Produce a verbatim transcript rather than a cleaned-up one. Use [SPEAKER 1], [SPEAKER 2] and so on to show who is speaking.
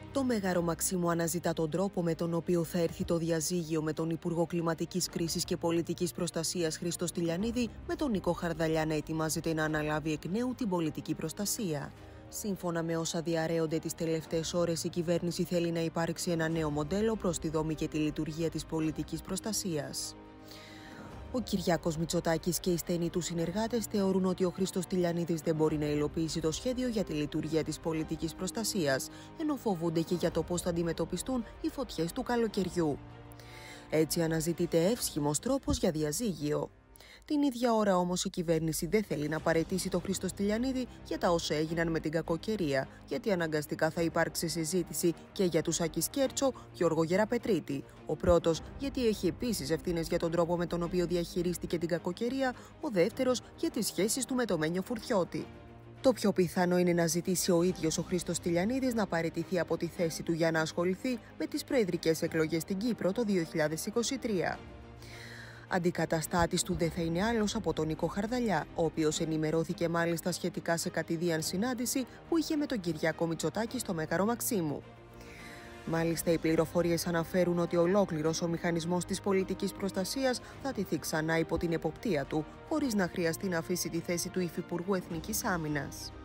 [SPEAKER 1] Το Μέγαρο Μαξίμου αναζητά τον τρόπο με τον οποίο θα έρθει το διαζύγιο με τον Υπουργό Κλιματικής Κρίσης και Πολιτικής Προστασίας Χρήστο Στυλιανίδη, με τον Νίκο Χαρδαλιά να ετοιμάζεται να αναλάβει εκ νέου την πολιτική προστασία. Σύμφωνα με όσα διαρρέονται τις τελευταίες ώρες, η κυβέρνηση θέλει να υπάρξει ένα νέο μοντέλο προς τη δομή και τη λειτουργία της πολιτικής προστασίας. Ο Κυριάκος Μητσοτάκης και οι στενοί του συνεργάτες θεωρούν ότι ο Χρήστος Στυλιανίδης δεν μπορεί να υλοποιήσει το σχέδιο για τη λειτουργία της πολιτικής προστασίας, ενώ φοβούνται και για το πώς θα αντιμετωπιστούν οι φωτιές του καλοκαιριού. Έτσι αναζητείται εύσχυμος τρόπος για διαζύγιο. Την ίδια ώρα όμως η κυβέρνηση δεν θέλει να παραιτήσει τον Χρήστο Στυλιανίδη για τα όσα έγιναν με την κακοκαιρία, γιατί αναγκαστικά θα υπάρξει συζήτηση και για τους Άκη Σκέρτσο, Γιώργο Γεραπετρίτη. Ο πρώτος γιατί έχει επίσης ευθύνες για τον τρόπο με τον οποίο διαχειρίστηκε την κακοκαιρία, ο δεύτερος για τις σχέσεις του με το Μένιο Φουρτιώτη. Το πιο πιθανό είναι να ζητήσει ο ίδιος ο Χρήστος Στυλιανίδης να παραιτηθεί από τη θέση του για να ασχοληθεί με τις προεδρικές εκλογές στην Κύπρο το δύο χιλιάδες είκοσι τρία. Αντικαταστάτης του δεν θα είναι άλλος από τον Νίκο Χαρδαλιά, ο οποίος ενημερώθηκε μάλιστα σχετικά σε κατηδίαν συνάντηση που είχε με τον Κυριάκο Μητσοτάκη στο Μέγαρο Μαξίμου. Μάλιστα, οι πληροφορίες αναφέρουν ότι ολόκληρος ο μηχανισμός της πολιτικής προστασίας θα τηθεί ξανά υπό την εποπτεία του, χωρίς να χρειαστεί να αφήσει τη θέση του Υφυπουργού Εθνικής Άμυνας.